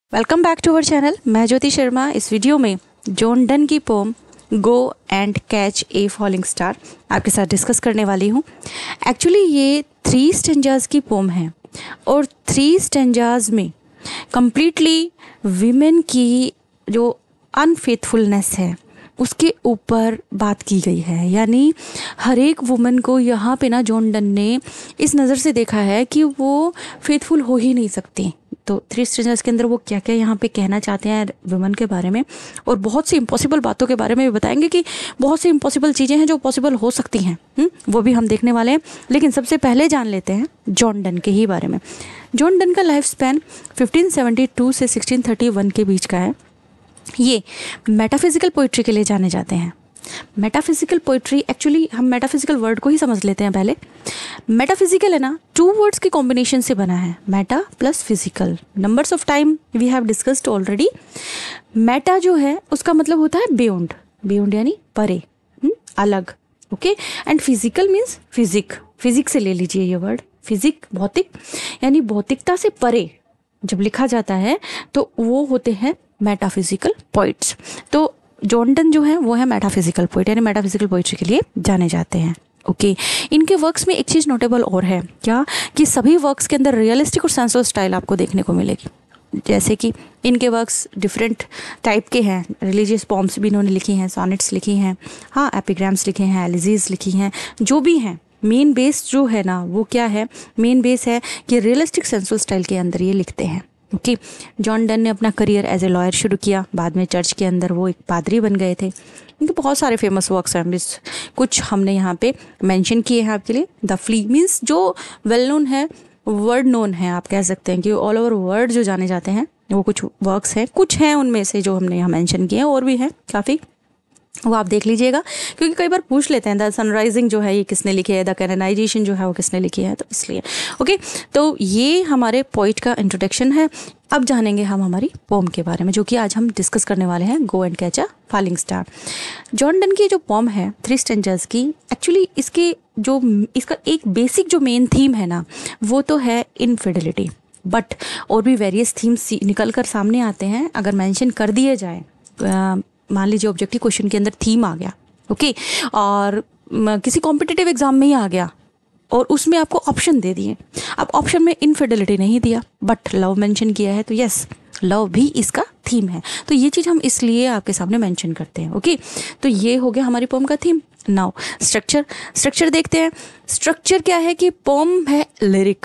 Welcome back to our channel. मैं ज्योति शर्मा इस video में जॉन डन की poem go and catch a falling star आपके साथ डिस्कस करने वाली हूँ। एक्चुअली ये 3 स्टेंजाज की पोम है और 3 स्टेंजाज में कंप्लीटली विमेन की जो अनफेथफुलनेस है उसके ऊपर बात की गई है। यानी हर एक वुमन को यहाँ पे ना जॉन डन ने इस नज़र से देखा है कि वो फेथफुल हो ही नहीं सकती। तो 3 स्टेंजाज के अंदर वो क्या क्या यहाँ पे कहना चाहते हैं वुमन के बारे में और बहुत सी इम्पॉसिबल बातों के बारे में भी बताएंगे कि बहुत सी इम्पॉसिबल चीज़ें हैं जो पॉसिबल हो सकती हैं, वो भी हम देखने वाले हैं। लेकिन सबसे पहले जान लेते हैं जॉन डन के ही बारे में। जॉन डन का लाइफ स्पैन 1572 से 1631 के बीच का है। ये मेटाफिजिकल पोइट्री के लिए जाने जाते हैं। मेटाफिजिकल पोइट्री, एक्चुअली हम मेटाफिजिकल वर्ड को ही समझ लेते हैं पहले। मेटाफिजिकल है ना, 2 वर्ड्स के कॉम्बिनेशन से बना है, meta plus physical. Numbers of time we have discussed already. Meta जो है उसका मतलब होता है बियॉन्ड, बियॉन्ड यानी परे, अलग, okay. And physical means physique, physique से ले लीजिए ये वर्ड, फिजिक भौतिक, यानी भौतिकता से परे जब लिखा जाता है तो वो होते हैं मेटाफिजिकल पोइट्स। तो जॉन डन जो है वो है मेटाफिजिकल पोइट, यानी मेटाफिजिकल पोइट्री के लिए जाने जाते हैं, ओके। इनके वर्क्स में एक चीज़ नोटेबल और है क्या, कि सभी वर्क्स के अंदर रियलिस्टिक और सेंसुअल स्टाइल आपको देखने को मिलेगी। जैसे कि इनके वर्क्स डिफरेंट टाइप के हैं। रिलीजियस पॉम्स भी इन्होंने लिखी हैं, सॉनेट्स लिखी हैं, हाँ, एपिग्राम्स लिखे हैं, एलिजीज लिखी हैं, जो भी हैं। मेन बेस जो है ना वो क्या है, मेन बेस है कि रियलिस्टिक सेंसुअल स्टाइल के अंदर ये लिखते हैं, ओके। जॉन डन ने अपना करियर एज ए लॉयर शुरू किया, बाद में चर्च के अंदर वो एक पादरी बन गए थे। इनके बहुत सारे फेमस वर्क्स हैं, कुछ हमने यहाँ पे मेंशन किए हैं आपके लिए। द फ्ली मीन्स जो वेल नोन है, वर्ड नोन है, आप कह सकते हैं कि ऑल ओवर वर्ल्ड जो जाने जाते हैं वो कुछ वर्क्स हैं, कुछ हैं उनमें से जो हमने यहाँ मेंशन किए हैं, और भी हैं काफ़ी, वो आप देख लीजिएगा, क्योंकि कई बार पूछ लेते हैं द सनराइजिंग जो है ये किसने लिखी है, द कैनोनाइजेशन जो है वो किसने लिखी है, तो इसलिए, ओके। तो ये हमारे पोइट का इंट्रोडक्शन है। अब जानेंगे हम हमारी पोम के बारे में, जो कि आज हम डिस्कस करने वाले हैं, go and catch a falling star. John Donne की जो पोम है 3 स्टेंजाज की, एक्चुअली इसका एक बेसिक जो मेन थीम है ना वो तो है इनफिडेलिटी, बट और भी वेरियस थीम्स निकल कर सामने आते हैं। अगर मेंशन कर दिए जाए, मान लीजिए ऑब्जेक्टिव क्वेश्चन के अंदर थीम आ गया, ओके, और किसी कॉम्पिटिटिव एग्जाम में ही आ गया और उसमें आपको ऑप्शन दे दिए, अब ऑप्शन में इनफिडेलिटी नहीं दिया बट लव मेंशन किया है, तो यस, लव भी इसका थीम है। तो ये चीज़ हम इसलिए आपके सामने मेंशन करते हैं, ओके। तो ये हो गया हमारी पोम का थीम। नाउ स्ट्रक्चर देखते हैं। स्ट्रक्चर क्या है कि पोम है लिरिक,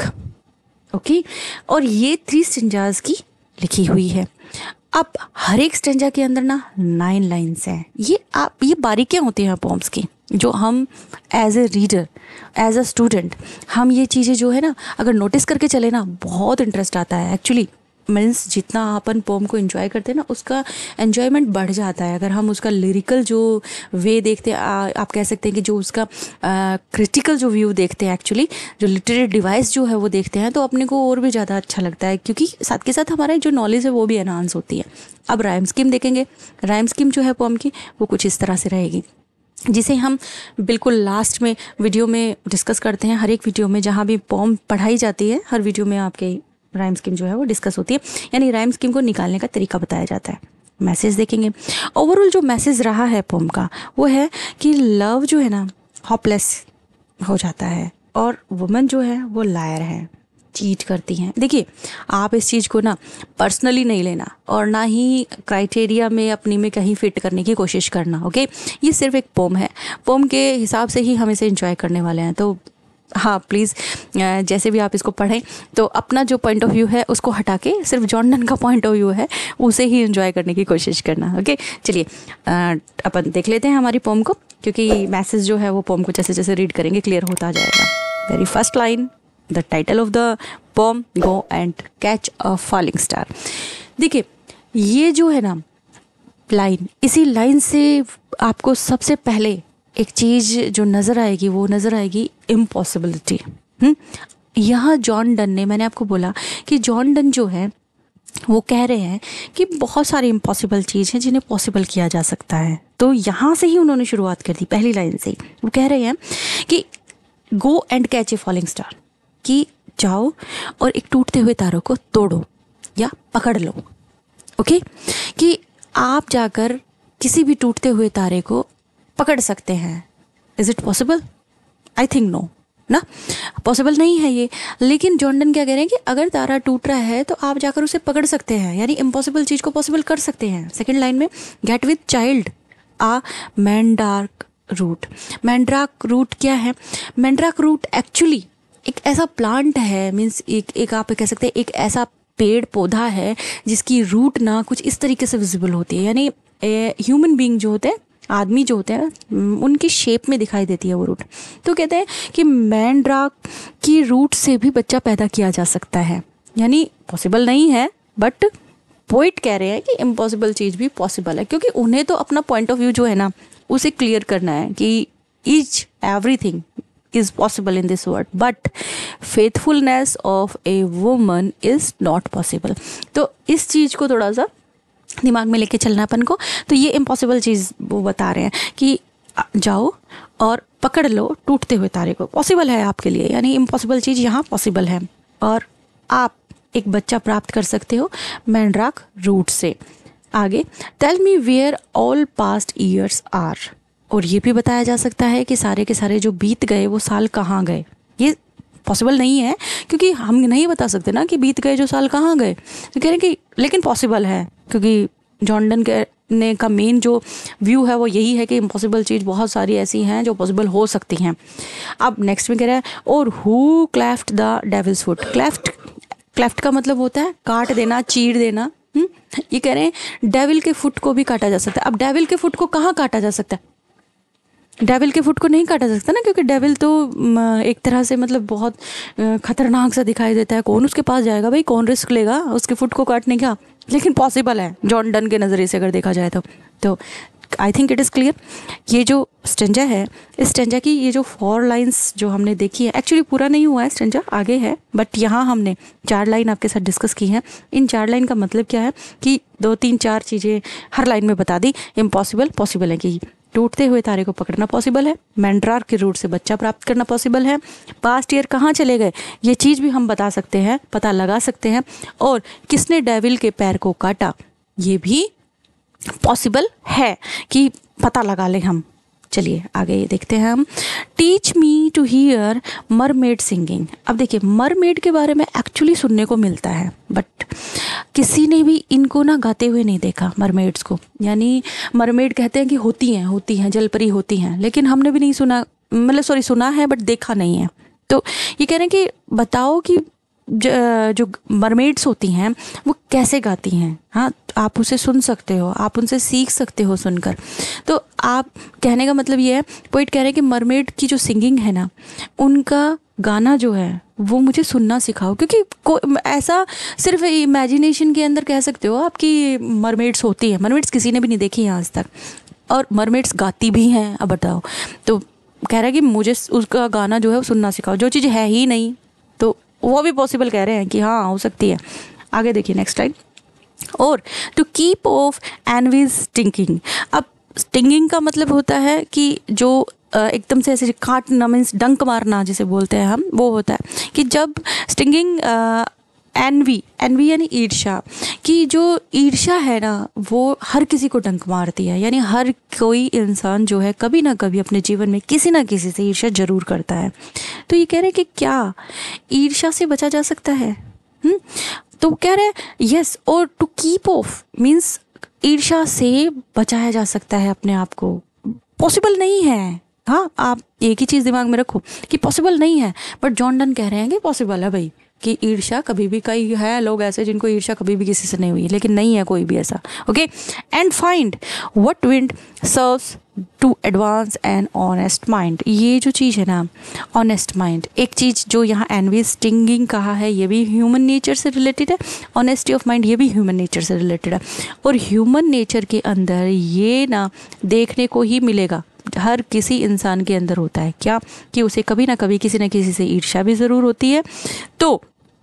ओके, और ये 3 स्टेंजाज की लिखी हुई है। अब हर एक स्टेंजा के अंदर ना 9 लाइन्स हैं। ये बारीकियाँ होती हैं पोम्स की, जो हम as a reader, as a student, हम ये चीज़ें जो है ना अगर नोटिस करके चले ना, बहुत इंटरेस्ट आता है। एक्चुअली मीन्स जितना अपन पोम को एंजॉय करते हैं ना उसका एन्जॉयमेंट बढ़ जाता है। अगर हम उसका लिरिकल जो वे देखते हैं, आप कह सकते हैं कि जो उसका क्रिटिकल जो व्यू देखते हैं, एक्चुअली जो लिटरेरी डिवाइस जो है वो देखते हैं, तो अपने को और भी ज़्यादा अच्छा लगता है, क्योंकि साथ के साथ हमारा जो नॉलेज है वो भी एनहांस होती है। अब राइम स्कीम देखेंगे। राइम स्कीम जो है पोम की वो कुछ इस तरह से रहेगी, जिसे हम बिल्कुल लास्ट में वीडियो में डिस्कस करते हैं। हर एक वीडियो में जहाँ भी पोम पढ़ाई जाती है, हर वीडियो में आपके राइम स्कीम जो है वो डिस्कस होती है, यानी राइम स्कीम को निकालने का तरीका बताया जाता है। मैसेज देखेंगे। ओवरऑल जो मैसेज रहा है पोम का वो है कि लव जो है ना होपलेस हो जाता है और वुमन जो है वो लायर है, चीट करती हैं। देखिए, आप इस चीज़ को ना पर्सनली नहीं लेना और ना ही क्राइटेरिया में अपनी में कहीं फिट करने की कोशिश करना, ओके। ये सिर्फ एक पोम है, पोम के हिसाब से ही हम इसे एंजॉय करने वाले हैं। तो हाँ, प्लीज़ जैसे भी आप इसको पढ़ें तो अपना जो पॉइंट ऑफ व्यू है उसको हटा के सिर्फ जॉन डन का पॉइंट ऑफ व्यू है उसे ही एंजॉय करने की कोशिश करना, ओके। चलिए अपन देख लेते हैं हमारी पोम को, क्योंकि मैसेज जो है वो पोम को जैसे जैसे रीड करेंगे क्लियर होता जाएगा। Very first line, the title of the poem, go and catch a falling star. देखिए, ये जो है ना लाइन, इसी लाइन से आपको सबसे पहले एक चीज़ जो नज़र आएगी वो नज़र आएगी इम्पॉसिबिलिटी। यहाँ जॉन डन ने, मैंने आपको बोला कि जॉन डन जो है वो कह रहे हैं कि बहुत सारी इम्पॉसिबल चीज़ हैं जिन्हें पॉसिबल किया जा सकता है। तो यहाँ से ही उन्होंने शुरुआत कर दी, पहली लाइन से ही। वो कह रहे हैं कि go and catch a falling star, कि जाओ और एक टूटते हुए तारों को तोड़ो या पकड़ लो। ओके, कि आप जाकर किसी भी टूटते हुए तारे को पकड़ सकते हैं। Is it possible? I think no ना, पॉसिबल नहीं है ये। लेकिन जॉन डन क्या कह रहे हैं कि अगर तारा टूट रहा है तो आप जाकर उसे पकड़ सकते हैं, यानी इम्पॉसिबल चीज़ को पॉसिबल कर सकते हैं। सेकेंड लाइन में, get with child a mandrake root. Mandrake root क्या है? मैंड्राक रूट एक्चुअली एक ऐसा प्लांट है, मीन्स एक आप कह सकते हैं एक ऐसा पेड़ पौधा है जिसकी रूट ना कुछ इस तरीके से विजिबल होती है, यानी ह्यूमन बीइंग जो होते हैं, आदमी जो होते हैं, उनकी शेप में दिखाई देती है वो रूट। तो कहते हैं कि मैंड्राक की रूट से भी बच्चा पैदा किया जा सकता है, यानी पॉसिबल नहीं है, बट पोइट कह रहे हैं कि इम्पॉसिबल चीज़ भी पॉसिबल है, क्योंकि उन्हें तो अपना पॉइंट ऑफ व्यू जो है ना उसे क्लियर करना है कि each everything is possible in this world, but faithfulness of a woman is not possible। तो इस चीज़ को थोड़ा सा दिमाग में लेके चलना अपन को। तो ये इम्पॉसिबल चीज़ वो बता रहे हैं कि जाओ और पकड़ लो टूटते हुए तारे को, पॉसिबल है आपके लिए, यानी इम्पॉसिबल चीज़ यहाँ पॉसिबल है, और आप एक बच्चा प्राप्त कर सकते हो मैंड्राक रूट से। आगे, tell me where all past years are. और ये भी बताया जा सकता है कि सारे के सारे जो बीत गए वो साल कहाँ गए। ये पॉसिबल नहीं है, क्योंकि हम नहीं बता सकते ना कि बीत गए जो साल कहाँ गए। तो कह रहे हैं कि लेकिन पॉसिबल है, क्योंकि जॉन डन ने का मेन जो व्यू है वो यही है कि इम्पॉसिबल चीज़ बहुत सारी ऐसी हैं जो पॉसिबल हो सकती हैं। अब नेक्स्ट में कह रहा है, और who cleft the devil's foot. Cleft का मतलब होता है काट देना, चीर देना। ये कह रहे हैं डेविल के फुट को भी काटा जा सकता है। अब डेविल के फुट को कहाँ काटा जा सकता है? डेविल के फुट को नहीं काटा जा सकता ना, क्योंकि डेविल तो एक तरह से मतलब बहुत खतरनाक सा दिखाई देता है। कौन उसके पास जाएगा भाई, कौन रिस्क लेगा उसके फुट को काटने का? लेकिन पॉसिबल है जॉन डन के नज़रिए से अगर देखा जाए तो I think it is clear. ये जो स्टेंजा है, इस स्टेंजा की ये जो 4 लाइन्स जो हमने देखी है, एक्चुअली पूरा नहीं हुआ है स्टेंजा, आगे है, बट यहाँ हमने 4 लाइन आपके साथ डिस्कस की हैं। इन 4 लाइन का मतलब क्या है कि 2 3 4 चीज़ें हर लाइन में बता दी। इम्पॉसिबल पॉसिबल है कि टूटते हुए तारे को पकड़ना पॉसिबल है, मैंड्राक के रूट से बच्चा प्राप्त करना पॉसिबल है, पास्ट ईयर कहाँ चले गए ये चीज़ भी हम बता सकते हैं, पता लगा सकते हैं, और किसने डेविल के पैर को काटा ये भी पॉसिबल है कि पता लगा ले हम। चलिए आगे देखते हैं हम। Teach me to hear mermaid singing. अब देखिए, मरमेड के बारे में एक्चुअली सुनने को मिलता है, बट किसी ने भी इनको ना गाते हुए नहीं देखा मरमेड्स को। यानी मरमेड कहते हैं कि होती हैं जलपरी होती हैं, लेकिन हमने भी नहीं सुना, मतलब सुना है बट देखा नहीं है। तो ये कह रहे हैं कि बताओ कि जो मरमेड्स होती हैं वो कैसे गाती हैं। हाँ, आप उसे सुन सकते हो, आप उनसे सीख सकते हो सुनकर। तो आप कहने का मतलब ये है, पोइट कह रहे हैं कि मरमेड की जो सिंगिंग है ना, उनका गाना जो है वो मुझे सुनना सिखाओ, क्योंकि ऐसा सिर्फ इमेजिनेशन के अंदर कह सकते हो आप कि मरमेड्स होती हैं। मरमेड्स किसी ने भी नहीं देखी है आज तक, और मरमेड्स गाती भी हैं। अब बताओ, तो कह रहा है कि मुझे उसका गाना जो है वो सुनना सिखाओ, जो चीज़ है ही नहीं, तो वो भी पॉसिबल कह रहे हैं कि हाँ हो सकती है। आगे देखिए नेक्स्ट लाइन, और to keep off envy's stinging. अब स्टिंगिंग का मतलब होता है कि जो एकदम से ऐसे काटना, मीन्स डंक मारना जिसे बोलते हैं हम, वो होता है कि जब स्टिंगिंग एनवी यानी ईर्ष्या की, जो ईर्ष्या है ना वो हर किसी को डंक मारती है। यानी हर कोई इंसान जो है कभी ना कभी अपने जीवन में किसी ना किसी से ईर्ष्या जरूर करता है। तो ये कह रहे हैं कि क्या ईर्ष्या से बचा जा सकता है? तो कह रहे हैं यस, और टू कीप ऑफ मीन्स ईर्ष्या से बचाया जा सकता है अपने आप को। पॉसिबल नहीं है, हाँ, आप एक ही चीज़ दिमाग में रखो कि पॉसिबल नहीं है, बट जॉन डन कह रहे हैं कि पॉसिबल है भाई, कि ईर्ष्या कभी भी, कई है लोग ऐसे जिनको ईर्ष्या कभी भी किसी से नहीं हुई, लेकिन नहीं है कोई भी ऐसा। Okay, and find what wind serves to advance an honest mind. ये जो चीज़ है ना, ऑनेस्ट माइंड, एक चीज़ जो यहाँ एनवी स्टिंगिंग कहा है ये भी ह्यूमन नेचर से रिलेटेड है, ऑनेस्टी ऑफ माइंड ये भी ह्यूमन नेचर से रिलेटेड है। और ह्यूमन नेचर के अंदर ये ना देखने को ही मिलेगा, हर किसी इंसान के अंदर होता है क्या, कि उसे कभी ना कभी किसी न किसी से ईर्ष्या भी ज़रूर होती है। तो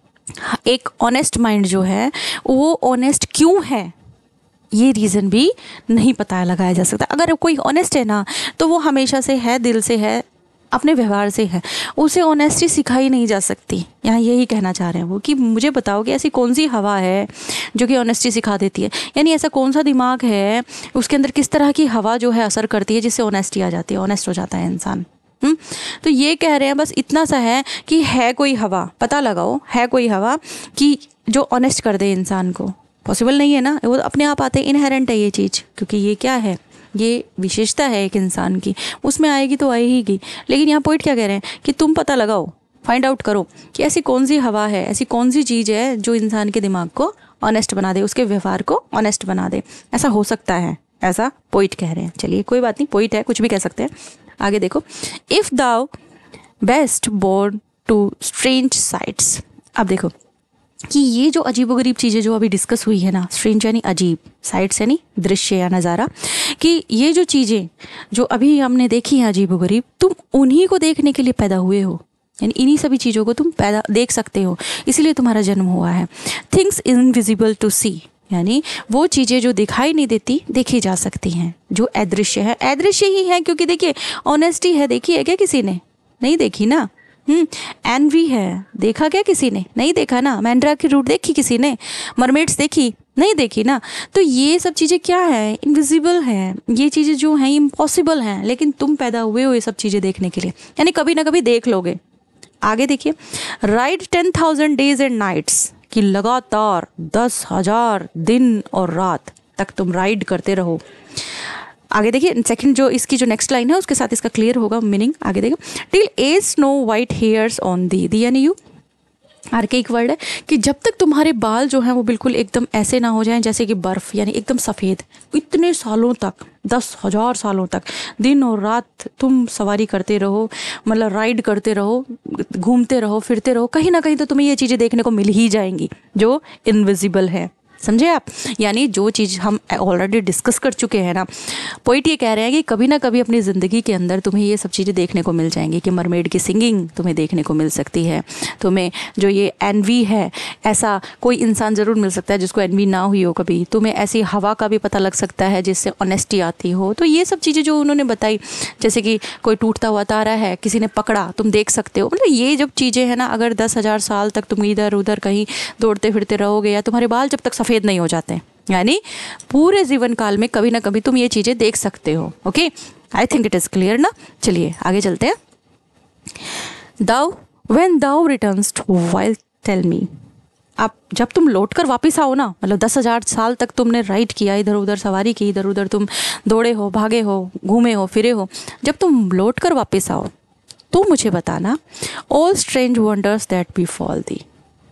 एक ऑनेस्ट माइंड जो है वो ऑनेस्ट क्यों है ये रीज़न भी नहीं पता लगाया जा सकता। अगर कोई ऑनेस्ट है ना तो वो हमेशा से है, दिल से है, अपने व्यवहार से है, उसे ऑनेस्टी सिखाई नहीं जा सकती। यहाँ यही कहना चाह रहे हैं वो कि मुझे बताओ कि ऐसी कौन सी हवा है जो कि ऑनेस्टी सिखा देती है, यानी ऐसा कौन सा दिमाग है, उसके अंदर किस तरह की हवा जो है असर करती है जिससे ऑनेस्टी आ जाती है, ऑनेस्ट हो जाता है इंसान। तो ये कह रहे हैं बस इतना सा है कि है कोई हवा, पता लगाओ है कोई हवा कि जो ऑनेस्ट कर दे इंसान को। पॉसिबल नहीं है ना, वो अपने आप आते, इनहेरेंट है ये चीज़, क्योंकि ये क्या है, ये विशेषता है एक इंसान की, उसमें आएगी तो आएगी। लेकिन यहाँ पॉइंट क्या कह रहे हैं कि तुम पता लगाओ, फाइंड आउट करो कि ऐसी कौन सी हवा है, ऐसी कौन सी चीज़ है जो इंसान के दिमाग को ऑनेस्ट बना दे, उसके व्यवहार को ऑनेस्ट बना दे। ऐसा हो सकता है, ऐसा पोइट कह रहे हैं। चलिए कोई बात नहीं, पोइट है, कुछ भी कह सकते हैं। आगे देखो, if thou beest born to strange sights. अब देखो कि ये जो अजीबोगरीब चीज़ें जो अभी डिस्कस हुई है ना, स्ट्रेंज यानी अजीब, साइट्स यानी दृश्य या नज़ारा, कि ये जो चीज़ें जो अभी हमने देखी हैं अजीबोगरीब, तुम उन्हीं को देखने के लिए पैदा हुए हो, यानी इन्हीं सभी चीज़ों को तुम पैदा देख सकते हो, इसीलिए तुम्हारा जन्म हुआ है। थिंग्स इनविजिबल टू सी, यानी वो चीज़ें जो दिखाई नहीं देती देखी जा सकती हैं, जो अदृश्य है, अदृश्य ही है, क्योंकि देखिए ऑनेस्टी है, देखी है क्या किसी ने? नहीं देखी ना। एनवी है, देखा क्या किसी ने? नहीं देखा ना। मैंड्रा की रूट देखी किसी ने? मरमेड्स देखी? नहीं देखी ना। तो ये सब चीज़ें क्या है? इनविजिबल है, ये चीज़ें जो हैं इम्पॉसिबल हैं, लेकिन तुम पैदा हुए हो ये सब चीज़ें देखने के लिए, यानी कभी ना कभी देख लोगे। आगे देखिए, राइड 10,000 डेज एंड नाइट्स, कि लगातार 10,000 दिन और रात तक तुम राइड करते रहो। आगे देखिए सेकंड जो इसकी जो नेक्स्ट लाइन है उसके साथ इसका क्लियर होगा मीनिंग। आगे देखो, till age snow white hairs on thee यानी यू, आर्केइक वर्ड है कि जब तक तुम्हारे बाल जो हैं वो बिल्कुल एकदम ऐसे ना हो जाएं जैसे कि बर्फ़, यानी एकदम सफ़ेद, इतने सालों तक, 10,000 सालों तक दिन और रात तुम सवारी करते रहो, मतलब राइड करते रहो, घूमते रहो, फिरते रहो, कहीं ना कहीं तो तुम्हें ये चीज़ें देखने को मिल ही जाएंगी जो इनविजिबल है। समझे आप? यानी जो चीज़ हम ऑलरेडी डिस्कस कर चुके हैं ना, पोइट ये कह रहे हैं कि कभी ना कभी अपनी ज़िंदगी के अंदर तुम्हें ये सब चीज़ें देखने को मिल जाएंगी, कि मरमेड की सिंगिंग तुम्हें देखने को मिल सकती है, तुम्हें जो ये एनवी है, ऐसा कोई इंसान ज़रूर मिल सकता है जिसको एनवी ना हुई हो कभी, तुम्हें ऐसी हवा का भी पता लग सकता है जिससे ऑनेस्टी आती हो। तो ये सब चीज़ें जो उन्होंने बताई, जैसे कि कोई टूटता हुआ तारा है, किसी ने पकड़ा, तुम देख सकते हो, मतलब ये जब चीज़ें हैं ना, अगर 10,000 साल तक तुम इधर उधर कहीं दौड़ते फिरते रहोगे, या तुम्हारे बाल जब तक सफ़ेद नहीं हो जाते, यानी पूरे जीवन काल में कभी ना कभी तुम ये चीज़ें देख सकते हो। Okay, I think it is clear ना। चलिए आगे चलते हैं। Thou when thou returns wilt tell me, आप जब तुम लौट कर वापस आओ ना, मतलब 10,000 साल तक तुमने राइड किया, इधर उधर सवारी की, इधर उधर तुम दौड़े हो, भागे हो, घूमे हो, फिरे हो, जब तुम लौट कर वापस आओ तो मुझे बताना, all strange wonders that befell thee,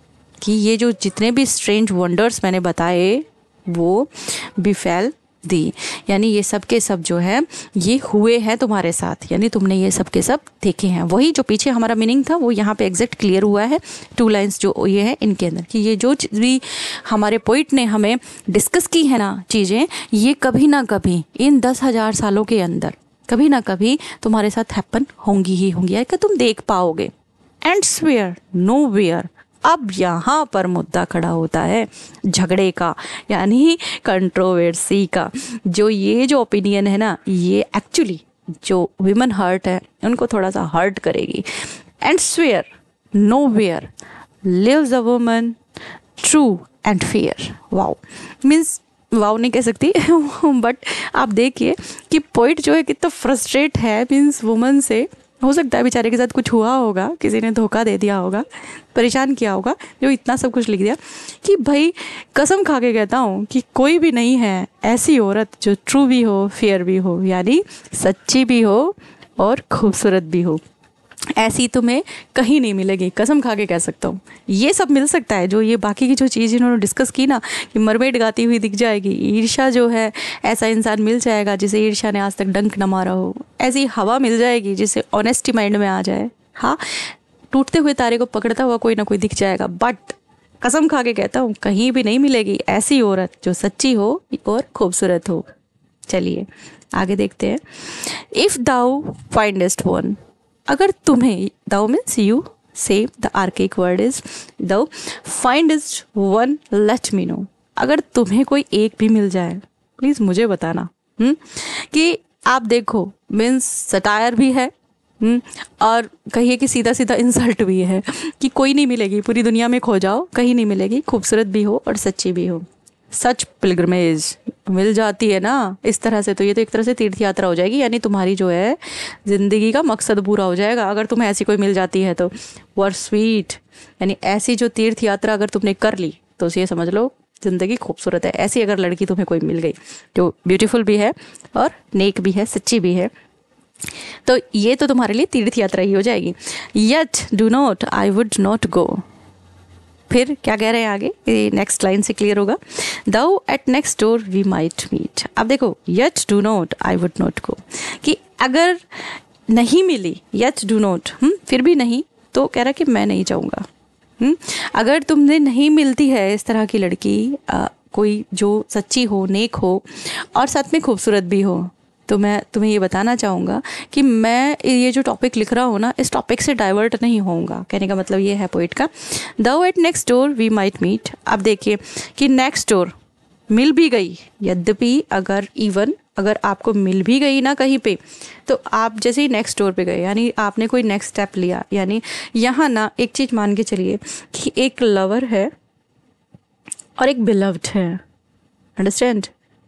कि ये जो जितने भी स्ट्रेंज वंडर्स मैंने बताए वो बिफेल दी, यानी ये सब के सब जो है ये हुए हैं तुम्हारे साथ, यानी तुमने ये सब के सब देखे हैं। वही जो पीछे हमारा मीनिंग था वो यहाँ पे एग्जैक्ट क्लियर हुआ है, 2 लाइन्स जो ये है इनके अंदर, कि ये जो भी हमारे पोइट ने हमें डिस्कस की है ना चीज़ें, ये कभी ना कभी इन 10,000 सालों के अंदर कभी ना कभी तुम्हारे साथ हैपन होंगी ही होंगी, या तुम देख पाओगे। एंड स्वेयर नो वेयर, अब यहाँ पर मुद्दा खड़ा होता है झगड़े का, यानी कंट्रोवर्सी का। जो ये जो ओपिनियन है ना, ये एक्चुअली जो विमेन हर्ट है उनको थोड़ा सा हर्ट करेगी। And swear nowhere lives a woman true and fair. Wow, means wow नहीं कह सकती बट आप देखिए कि पोइट जो है कितना फ्रस्ट्रेट है, मीन्स वुमन से। हो सकता है बेचारे के साथ कुछ हुआ होगा, किसी ने धोखा दे दिया होगा, परेशान किया होगा, जो इतना सब कुछ लिख दिया कि भाई कसम खा के कहता हूँ कि कोई भी नहीं है ऐसी औरत जो ट्रू भी हो, फेयर भी हो, यानी सच्ची भी हो और खूबसूरत भी हो। ऐसी तुम्हें कहीं नहीं मिलेगी, कसम खा के कह सकता हूँ। ये सब मिल सकता है, जो ये बाकी की जो चीज़ इन्होंने डिस्कस की ना, कि मरमेड गाती हुई दिख जाएगी, ईर्ष्या जो है ऐसा इंसान मिल जाएगा जिसे ईर्ष्या ने आज तक डंक न मारा हो, ऐसी हवा मिल जाएगी जिसे ऑनेस्टी माइंड में आ जाए। हाँ, टूटते हुए तारे को पकड़ता हुआ कोई ना कोई दिख जाएगा, बट कसम खा के कहता हूँ कहीं भी नहीं मिलेगी ऐसी औरत जो सच्ची हो और खूबसूरत हो। चलिए आगे देखते हैं। इफ़ दाउ फाइंडेस्ट वन, अगर तुम्हें, दाउ मीन्स यू, से the archaic word is thou, findest one let me know, अगर तुम्हें कोई एक भी मिल जाए प्लीज़ मुझे बताना। कि आप देखो, मीन्स सटायर भी है, और कहिए कि सीधा सीधा इंसल्ट भी है कि कोई नहीं मिलेगी, पूरी दुनिया में खो जाओ कहीं नहीं मिलेगी, खूबसूरत भी हो और सच्ची भी हो। सच पिलग्रमेज मिल जाती है ना इस तरह से, तो ये तो एक तरह से तीर्थ यात्रा हो जाएगी, यानी तुम्हारी जो है ज़िंदगी का मकसद पूरा हो जाएगा अगर तुम्हें ऐसी कोई मिल जाती है तो। वर स्वीट, यानी ऐसी जो तीर्थ यात्रा अगर तुमने कर ली तो ये समझ लो ज़िंदगी खूबसूरत है। ऐसी अगर लड़की तुम्हें कोई मिल गई जो ब्यूटीफुल भी है और नेक भी है, सच्ची भी है, तो ये तो तुम्हारे लिए तीर्थ यात्रा ही हो जाएगी। Yet do not, I would not go. फिर क्या कह रहे हैं आगे, ये नेक्स्ट लाइन से क्लियर होगा। Though at next door we might meet. अब देखो, yet do not I would not go, कि अगर नहीं मिली, यट डू नॉट, फिर भी नहीं, तो कह रहा कि मैं नहीं जाऊँगा। अगर तुमने नहीं मिलती है इस तरह की लड़की, कोई जो सच्ची हो, नेक हो और साथ में खूबसूरत भी हो, तो मैं तुम्हें ये बताना चाहूँगा कि मैं ये जो टॉपिक लिख रहा हूँ ना, इस टॉपिक से डाइवर्ट नहीं होऊंगा। कहने का मतलब ये है पोइट का। Though at next door we might meet. अब देखिए कि नेक्स्ट डोर मिल भी गई, यद्यपि अगर आपको मिल भी गई ना कहीं पे, तो आप जैसे ही नेक्स्ट डोर पे गए, यानी आपने कोई नेक्स्ट स्टेप लिया, यानी यहाँ ना एक चीज़ मान के चलिए कि एक लवर है और एक बिलव्ड है, अंडरस्टैंड।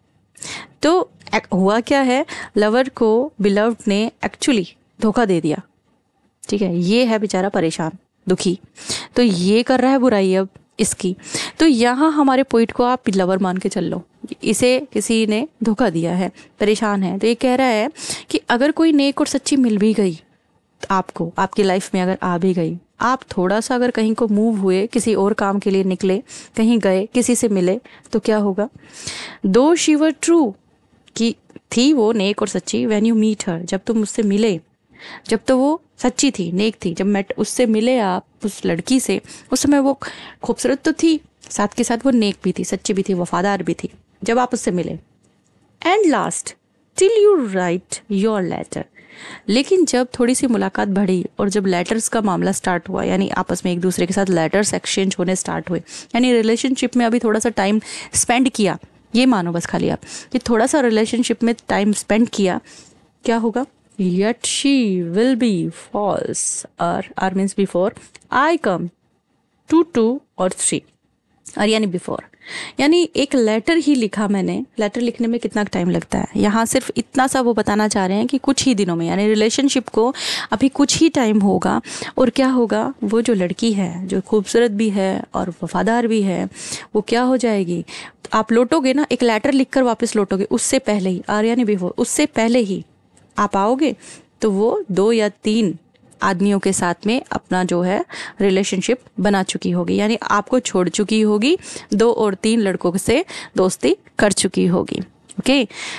तो हुआ क्या है, लवर को बिलव्ड ने एक्चुअली धोखा दे दिया, ठीक है, ये है बेचारा परेशान, दुखी, तो ये कर रहा है बुराई अब इसकी। तो यहाँ हमारे पोइट को आप लवर मान के चल लो, इसे किसी ने धोखा दिया है, परेशान है, तो ये कह रहा है कि अगर कोई नेक और सच्ची मिल भी गई आपको, आपकी लाइफ में अगर आ भी गई, आप थोड़ा सा अगर कहीं को मूव हुए, किसी और काम के लिए निकले, कहीं गए, किसी से मिले, तो क्या होगा। दो शी वर ट्रू, कि थी वो नेक और सच्ची, व्हेन यू मीट हर, जब तुम उससे मिले, जब तो वो सच्ची थी, नेक थी, जब मैं उससे मिले आप उस लड़की से, उस समय वो खूबसूरत तो थी, साथ के साथ वो नेक भी थी, सच्ची भी थी, वफादार भी थी, जब आप उससे मिले। And last till you write your letter, लेकिन जब थोड़ी सी मुलाकात बढ़ी और जब लेटर्स का मामला स्टार्ट हुआ, यानी आपस में एक दूसरे के साथ लेटर्स एक्सचेंज होने स्टार्ट हुए, यानी रिलेशनशिप में अभी थोड़ा सा टाइम स्पेंड किया, ये मानो बस खाली आप कि थोड़ा सा रिलेशनशिप में टाइम स्पेंड किया, क्या होगा। Yet she will be false, or means before I come 2 or 3, और यानी बिफोर, यानी एक लेटर ही लिखा मैंने। लेटर लिखने में कितना टाइम लगता है, यहाँ सिर्फ इतना सा वो बताना चाह रहे हैं कि कुछ ही दिनों में, यानी रिलेशनशिप को अभी कुछ ही टाइम होगा, और क्या होगा, वो जो लड़की है जो खूबसूरत भी है और वफादार भी है, वो क्या हो जाएगी, आप लौटोगे ना, एक लेटर लिखकर वापस लौटोगे, उससे पहले ही, और यानी बिफोर, उससे पहले ही आप आओगे, तो वो 2 या 3 आदमियों के साथ में अपना जो है रिलेशनशिप बना चुकी होगी, यानी आपको छोड़ चुकी होगी, 2 और 3 लड़कों से दोस्ती कर चुकी होगी। ओके,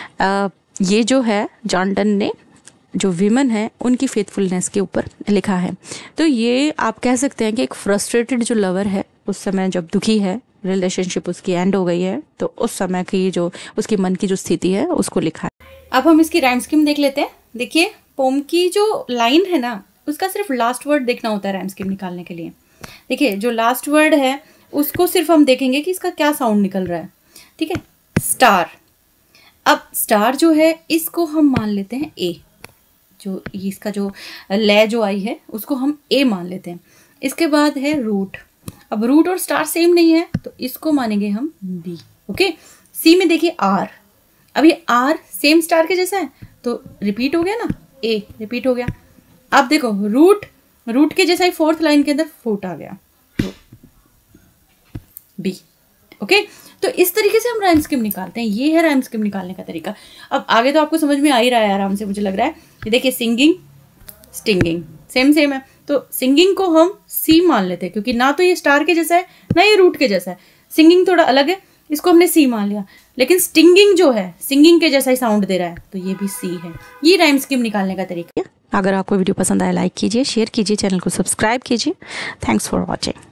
ये जो है जॉन डन ने जो विमेन है उनकी फेथफुलनेस के ऊपर लिखा है। तो ये आप कह सकते हैं कि एक फ्रस्ट्रेटेड जो लवर है, उस समय जब दुखी है, रिलेशनशिप उसकी एंड हो गई है, तो उस समय की जो उसकी मन की जो स्थिति है उसको लिखा है। अब हम इसकी राइम स्कीम देख लेते हैं। देखिए, पोम की जो लाइन है ना, उसका सिर्फ लास्ट वर्ड देखना होता है राइम स्कीम निकालने के लिए। देखिए, जो लास्ट वर्ड है उसको सिर्फ हम देखेंगे कि इसका क्या साउंड निकल रहा है, ठीक है। स्टार, अब स्टार जो है इसको हम मान लेते हैं ए, जो इसका जो लय जो आई है उसको हम ए मान लेते हैं। इसके बाद है रूट, अब रूट और स्टार सेम नहीं है तो इसको मानेंगे हम बी। ओके, सी में देखिए आर, अब ये आर सेम स्टार के जैसा है तो रिपीट हो गया ना, ए रिपीट हो गया। अब देखो रूट के जैसा ही 4th लाइन के अंदर फुट आ गया, तो बी। ओके, तो इस तरीके से हम राइम स्कीम निकालते हैं, ये है राइम स्कीम निकालने का तरीका। अब आगे तो आपको समझ में आ ही रहा है आराम से, मुझे लग रहा है। ये देखिए, सिंगिंग स्टिंगिंग सेम है, तो सिंगिंग को हम सी मान लेते हैं, क्योंकि ना तो ये स्टार के जैसा है ना ये रूट के जैसा है। सिंगिंग थोड़ा अलग है, इसको हमने सी मान लिया, लेकिन स्टिंगिंग जो है सिंगिंग के जैसा ही साउंड दे रहा है, तो ये भी सी है। ये राइम स्कीम निकालने का तरीका। अगर आपको वीडियो पसंद आया, लाइक कीजिए, शेयर कीजिए, चैनल को सब्सक्राइब कीजिए। Thanks for watching.